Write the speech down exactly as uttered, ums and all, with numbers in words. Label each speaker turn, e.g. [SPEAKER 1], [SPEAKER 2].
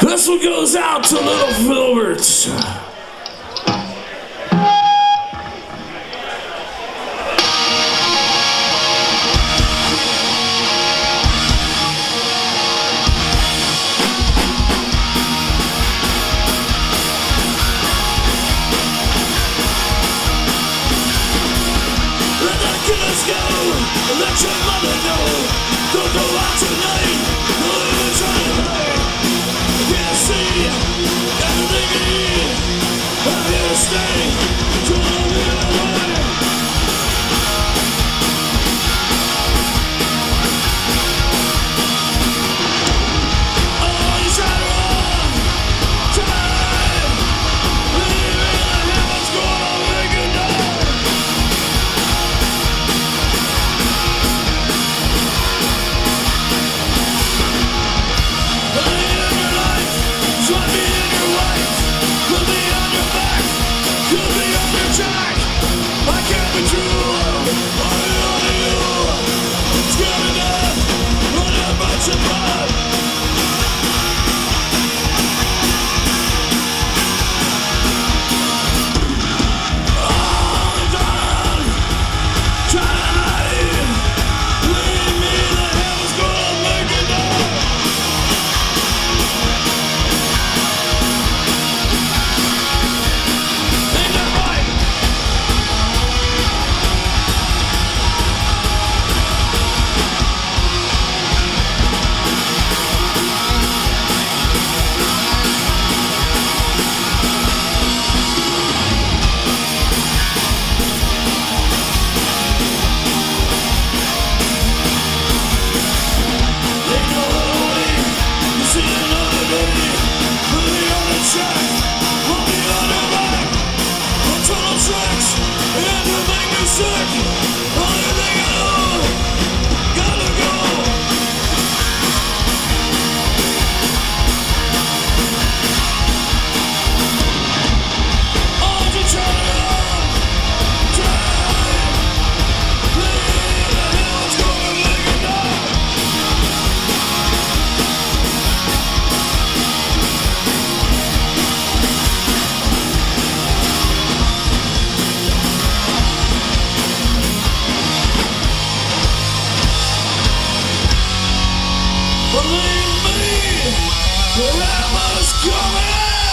[SPEAKER 1] This one goes out to Little Filbert. Let's go, let your mother know. Don't go out tonight, don't even try to play. I can't see everything you need. I'm here to stay, till I'm here to away. Oh, you try to run, try. Leave me in the heavens, gonna make you die. Believe me, the hammer's coming!